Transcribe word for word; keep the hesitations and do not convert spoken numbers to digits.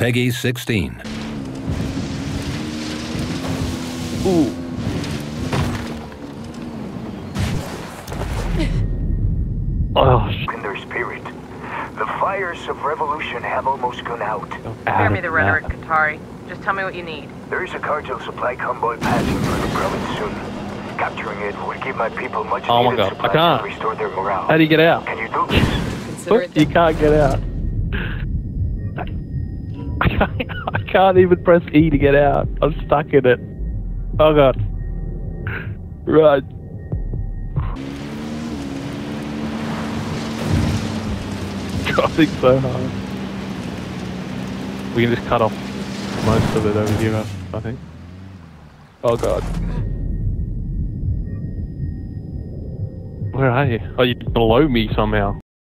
Peggy sixteen. Ooh. Oh, in their spirit. The fires of revolution have almost gone out. Spare me the rhetoric, Qatari. Just tell me what you need. There is a cartel supply convoy passing through the province soon. Capturing it would give my people much Oh my needed God, I supplies can't. and restore their morale. How do you get out? Can you do this? Consider it You can't get out. I can't, I can't even press E to get out. I'm stuck in it. Oh God. Right. Dropping so hard. We can just cut off most of it over here, I think. Oh God. Where are you? Oh, you're below me somehow.